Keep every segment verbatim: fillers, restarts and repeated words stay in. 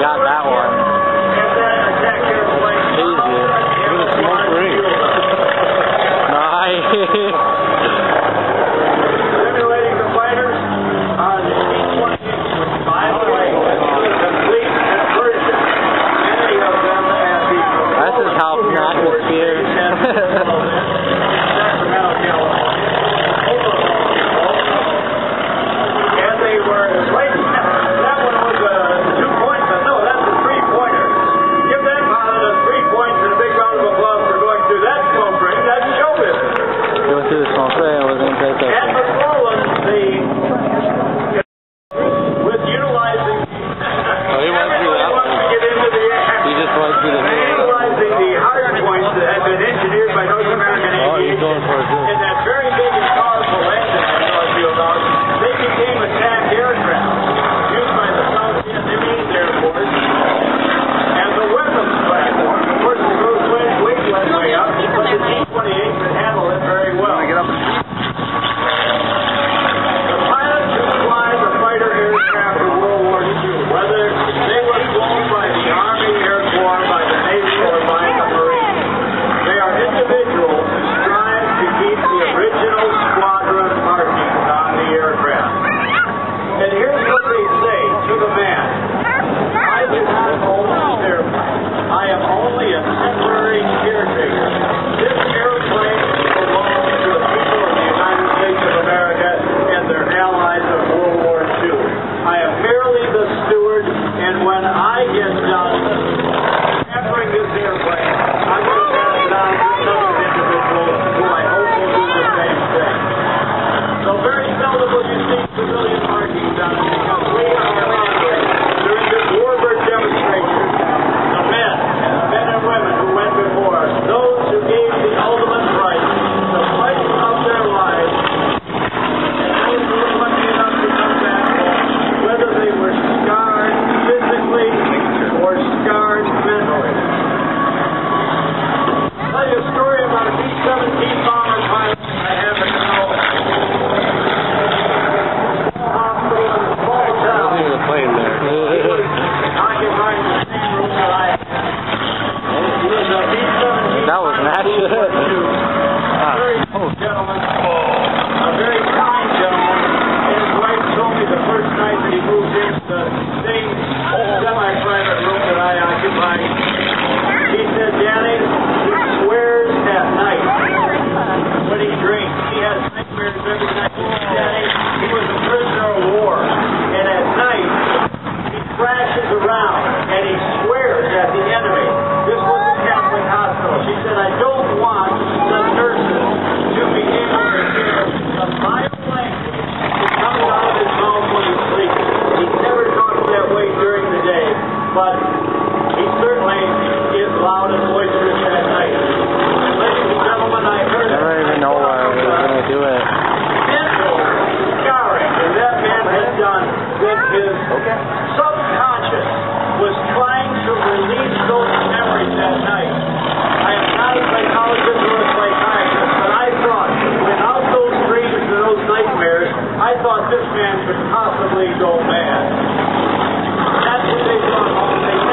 got that one. Easy. Look at the smoke ring. Nice. Simulating the fighters on the E twenty, which by the way is complete conversion. Many of them have been. This is how atmosphere. That was nasty. A very gentleman, a very kind gentleman, and his wife told me the first night that he moved into the same semi-private room that I occupied. He said, Danny, he swears at night when he drinks. He has nightmares every night. Danny, he was a prisoner of war, and at night he crashes around and he swears at the enemy. This was a Catholic hospital. She said, I don't want the nurses to be able to hear the vile language that comes out of his mouth when he sleeps. He never talks that way during the day, but he certainly is loud and boisterous at night. And ladies and gentlemen, I heard I don't even know why I was going to do it. mental scarring that that man had done with his subconscious was trying to release those memories that night. I am not a psychologist or a psychiatrist, but I thought, without those dreams and those nightmares, I thought this man could possibly go mad. That's what they thought all day.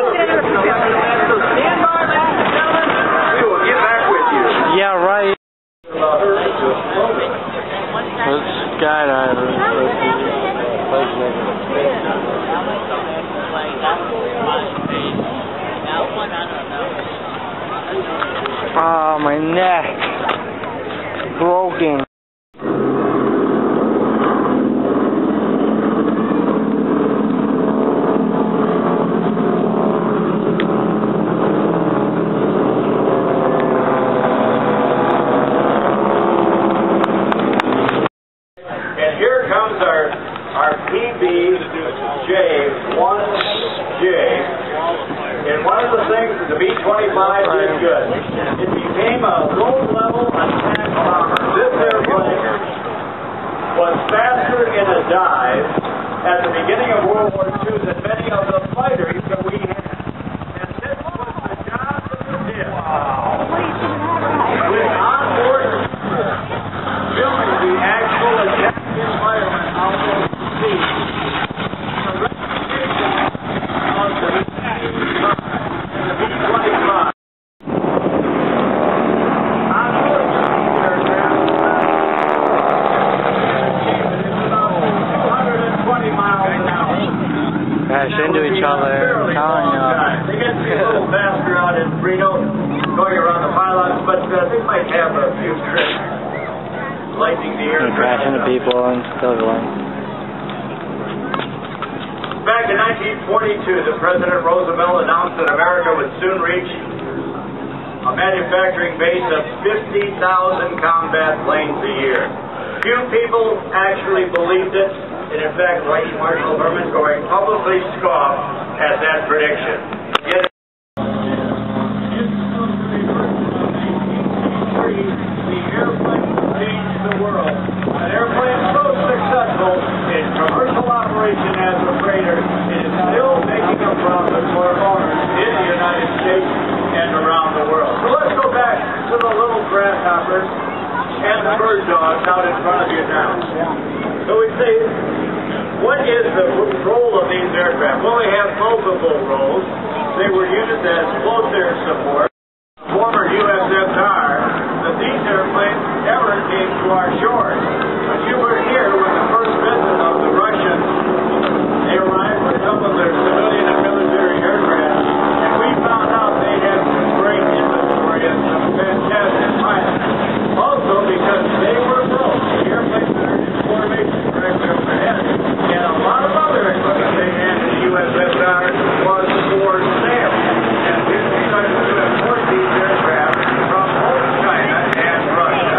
stand by, ladies and gentlemen. We will get back with you. Yeah, right. Let's skydive. Oh, my neck. Broken. Our P B J one J, and one of the things that the B twenty-five did good, it became a low-level attack bomber. This airplane was faster in a dive at the beginning of World War Two than many of the fighters that we had. And this was the job that it did. Wow. With onboard filming the actual attack environment out there. The reputation of the B twenty-five. Unfortunately, aircraft is about two hundred twenty miles an hour. Crash into each other. They get to be a little faster out in Reno, going around the pylons, but uh, they might have a few trips lightning the aircraft. Crash into people and still going. Back in nineteen forty-two, the President Roosevelt announced that America would soon reach a manufacturing base of fifty thousand combat planes a year. Few people actually believed it, and in fact, Vice Marshal Herman Goring publicly scoffed at that prediction. Yet, the airplane changed the world. An airplane so successful in commercial operation as a freighter, it is still making a profit for owners in the United States and around the world. So let's go back to the little grasshoppers and the bird dogs out in front of you now. So we say, what is the role of these aircraft? Well, they have multiple roles. They were used as close air support. Former U S S R, that these airplanes ever came to our shores. But you were here when the first visit of the Russians. They arrived with some of their civilian and military aircraft, and we found out they had some great inventory and some fantastic pilots. Also because they were built, the airplanes that are in formation directly overhead, and a lot of other equipment they had in the U S S R was for sale. And we started to import these aircraft from both China and Russia.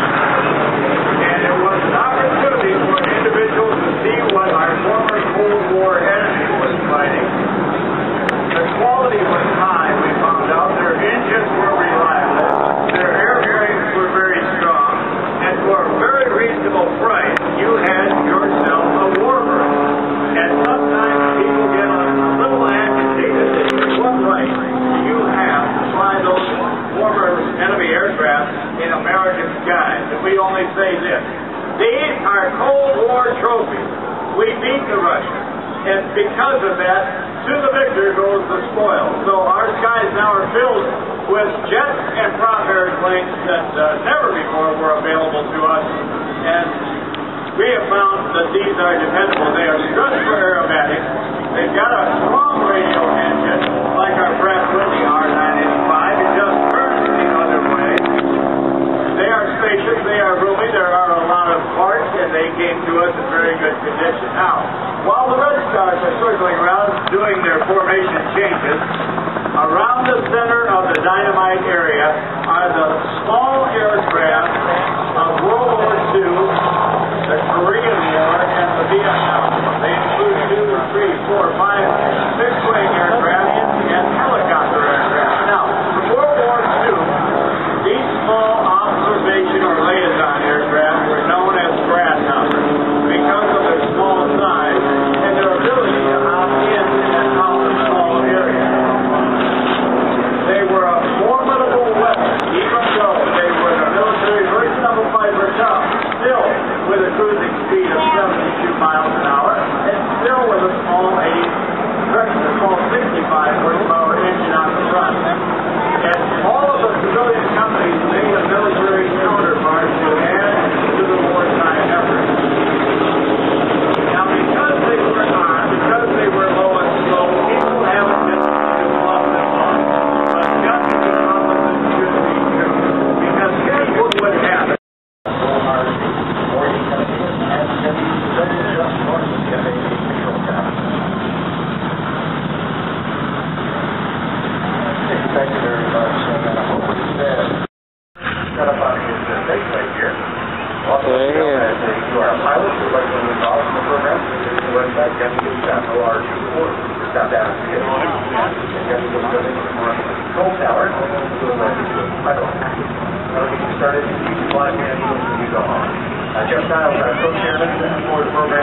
And it was an opportunity for individuals to see what our former Cold War enemy was fighting. The quality was high, we found out. Their engines were reliable. Their air bearings were very strong. And for a very reasonable price, you had yourself a warbird. And sometimes people get a little agitated and say, what right do you have to fly those former enemy aircraft in American skies? And we only say this. These are Cold War trophies. We beat the Russians. And because of that, to the victor goes the spoil. So our skies now are filled with jets and prop airplanes that uh, never before were available to us. And we have found that these are dependable. They are good for aerobatics. They've got a strong radio engine, like our Pratt Whitney R nine eighty-five. It just turns the other way. They are spacious. They are roomy. There are a lot of parts, and they came to us in very good condition. Now, while the Red Stars are circling around doing their formation changes, around the center of the dynamite area are the small aircraft of World War Two, the Korean War, and the Vietnam War. They include two, three, four, five, six-wing aircraft and helicopter aircraft. Now, for World War Two, these small observation or liaison aircraft were known as grasshoppers because of their small size and their ability to hop in and out of small areas. They were a formidable weapon, even though they were the military version of a Piper Cub, still with a cruising speed of seventy-two miles an hour, and still with a small eighty Jeff gets that O R two forty. Just got that. And Jeff goes building the control tower. Doing like I don't know. I'll get you started. You fly here and you go home. Uh, Jeff Stiles, our co-chairman for the program.